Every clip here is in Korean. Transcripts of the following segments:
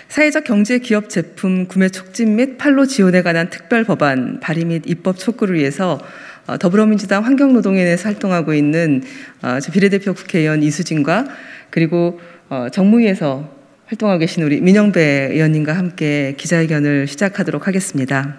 사회적 경제 기업 제품 구매 촉진 및 판로 지원에 관한 특별 법안 발의 및 입법 촉구를 위해서 더불어민주당 환경노동위원회에서 활동하고 있는 비례대표 국회의원 이수진과 그리고 정무위에서 활동하고 계신 우리 민영배 의원님과 함께 기자회견을 시작하도록 하겠습니다.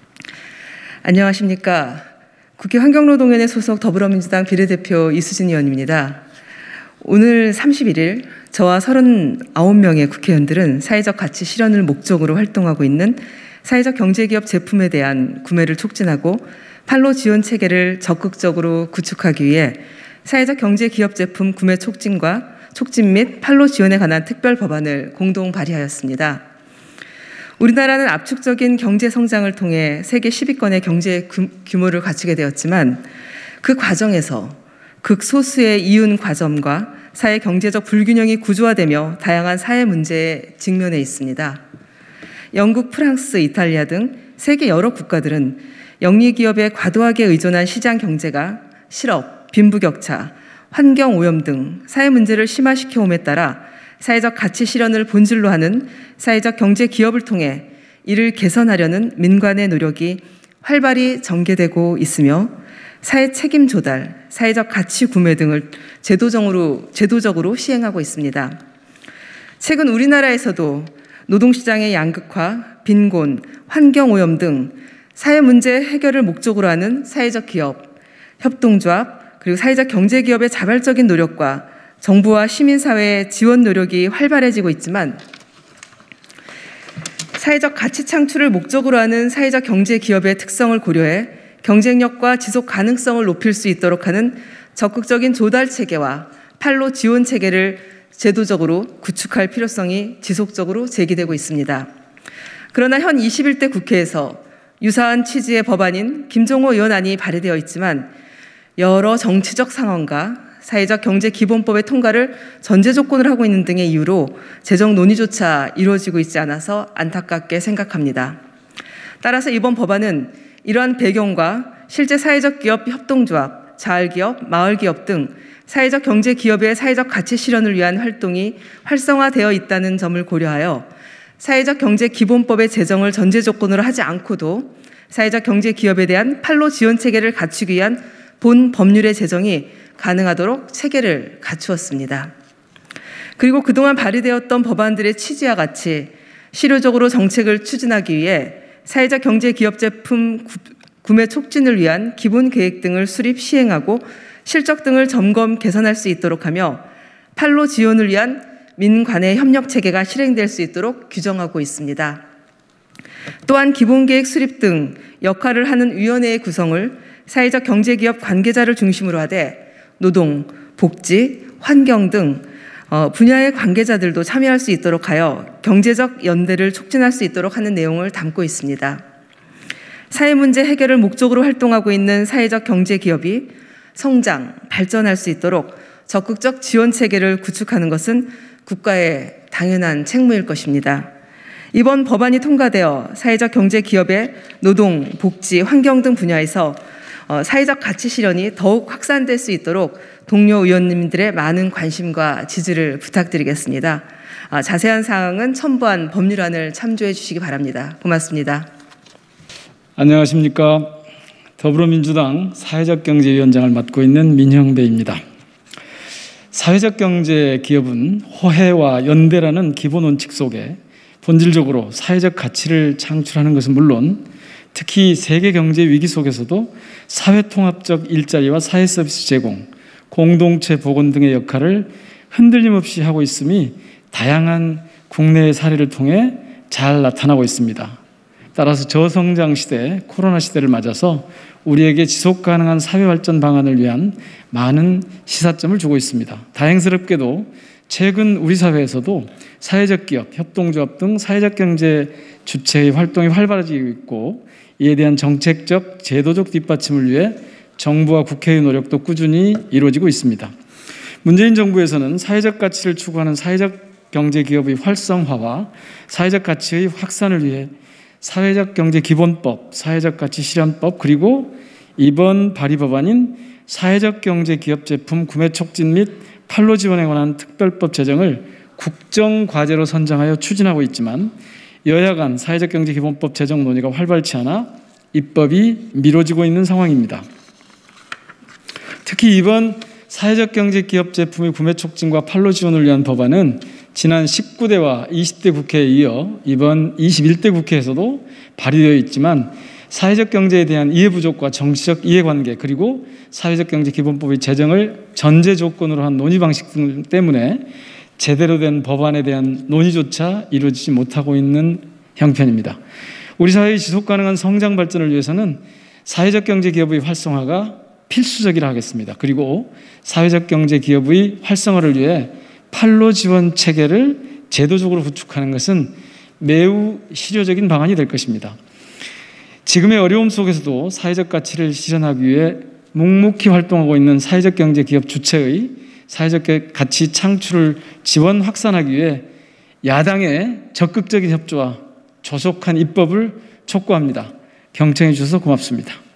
안녕하십니까. 국회 환경노동위원회 소속 더불어민주당 비례대표 이수진 의원입니다. 오늘 31일 저와 39명의 국회의원들은 사회적 가치 실현을 목적으로 활동하고 있는 사회적 경제기업 제품에 대한 구매를 촉진하고 판로 지원 체계를 적극적으로 구축하기 위해 사회적 경제기업 제품 구매 촉진 및 판로 지원에 관한 특별 법안을 공동 발의하였습니다. 우리나라는 압축적인 경제 성장을 통해 세계 10위권의 경제 규모를 갖추게 되었지만 그 과정에서 극소수의 이윤 과점과 사회 경제적 불균형이 구조화되며 다양한 사회 문제에 직면해 있습니다. 영국, 프랑스, 이탈리아 등 세계 여러 국가들은 영리기업에 과도하게 의존한 시장 경제가 실업, 빈부격차, 환경오염 등 사회 문제를 심화시켜 옴에 따라 사회적 가치 실현을 본질로 하는 사회적 경제 기업을 통해 이를 개선하려는 민관의 노력이 활발히 전개되고 있으며 사회 책임 조달, 사회적 가치 구매 등을 제도적으로 시행하고 있습니다. 최근 우리나라에서도 노동시장의 양극화, 빈곤, 환경오염 등 사회 문제 해결을 목적으로 하는 사회적 기업, 협동조합, 그리고 사회적 경제기업의 자발적인 노력과 정부와 시민사회의 지원 노력이 활발해지고 있지만 사회적 가치 창출을 목적으로 하는 사회적 경제기업의 특성을 고려해 경쟁력과 지속 가능성을 높일 수 있도록 하는 적극적인 조달 체계와 판로 지원 체계를 제도적으로 구축할 필요성이 지속적으로 제기되고 있습니다. 그러나 현 21대 국회에서 유사한 취지의 법안인 김종호 의원안이 발의되어 있지만 여러 정치적 상황과 사회적 경제 기본법의 통과를 전제 조건을 하고 있는 등의 이유로 재정 논의조차 이루어지고 있지 않아서 안타깝게 생각합니다. 따라서 이번 법안은 이러한 배경과 실제 사회적 기업 협동조합, 자활기업, 마을기업 등 사회적 경제 기업의 사회적 가치 실현을 위한 활동이 활성화되어 있다는 점을 고려하여 사회적 경제 기본법의 제정을 전제 조건으로 하지 않고도 사회적 경제 기업에 대한 판로 지원 체계를 갖추기 위한 본 법률의 제정이 가능하도록 체계를 갖추었습니다. 그리고 그동안 발의되었던 법안들의 취지와 같이 실효적으로 정책을 추진하기 위해 사회적 경제 기업 제품 구매 촉진을 위한 기본 계획 등을 수립 시행하고 실적 등을 점검 개선할 수 있도록 하며 판로 지원을 위한 민관의 협력 체계가 실행될 수 있도록 규정하고 있습니다. 또한 기본 계획 수립 등 역할을 하는 위원회의 구성을 사회적 경제기업 관계자를 중심으로 하되 노동, 복지, 환경 등 분야의 관계자들도 참여할 수 있도록 하여 경제적 연대를 촉진할 수 있도록 하는 내용을 담고 있습니다. 사회 문제 해결을 목적으로 활동하고 있는 사회적 경제기업이 성장, 발전할 수 있도록 적극적 지원 체계를 구축하는 것은 국가의 당연한 책무일 것입니다. 이번 법안이 통과되어 사회적 경제기업의 노동, 복지, 환경 등 분야에서 사회적 가치 실현이 더욱 확산될 수 있도록 동료 의원님들의 많은 관심과 지지를 부탁드리겠습니다. 자세한 사항은 첨부한 법률안을 참조해 주시기 바랍니다. 고맙습니다. 안녕하십니까. 더불어민주당 사회적경제위원장을 맡고 있는 민형배입니다. 사회적 경제 기업은 호혜와 연대라는 기본 원칙 속에 본질적으로 사회적 가치를 창출하는 것은 물론 특히 세계 경제 위기 속에서도 사회통합적 일자리와 사회 서비스 제공, 공동체 복원 등의 역할을 흔들림 없이 하고 있음이 다양한 국내의 사례를 통해 잘 나타나고 있습니다. 따라서 저성장 시대, 코로나 시대를 맞아서 우리에게 지속 가능한 사회 발전 방안을 위한 많은 시사점을 주고 있습니다. 다행스럽게도 최근 우리 사회에서도 사회적 기업, 협동조합 등 사회적 경제 주체의 활동이 활발해지고 있고 이에 대한 정책적, 제도적 뒷받침을 위해 정부와 국회의 노력도 꾸준히 이루어지고 있습니다. 문재인 정부에서는 사회적 가치를 추구하는 사회적 경제 기업의 활성화와 사회적 가치의 확산을 위해 사회적 경제 기본법, 사회적 가치 실현법 그리고 이번 발의 법안인 사회적 경제 기업 제품 구매 촉진 및 판로 지원에 관한 특별법 제정을 국정과제로 선정하여 추진하고 있지만 여야 간 사회적 경제 기본법 제정 논의가 활발치 않아 입법이 미뤄지고 있는 상황입니다. 특히 이번 사회적 경제 기업 제품의 구매 촉진과 판로 지원을 위한 법안은 지난 19대와 20대 국회에 이어 이번 21대 국회에서도 발의되어 있지만 사회적 경제에 대한 이해 부족과 정치적 이해관계 그리고 사회적 경제 기본법의 제정을 전제 조건으로 한 논의 방식 등 때문에 제대로 된 법안에 대한 논의조차 이루어지지 못하고 있는 형편입니다. 우리 사회의 지속 가능한 성장 발전을 위해서는 사회적 경제 기업의 활성화가 필수적이라 하겠습니다. 그리고 사회적 경제 기업의 활성화를 위해 판로 지원 체계를 제도적으로 구축하는 것은 매우 실효적인 방안이 될 것입니다. 지금의 어려움 속에서도 사회적 가치를 실현하기 위해 묵묵히 활동하고 있는 사회적 경제 기업 주체의 사회적 가치 창출을 지원 확산하기 위해 야당의 적극적인 협조와 조속한 입법을 촉구합니다. 경청해 주셔서 고맙습니다.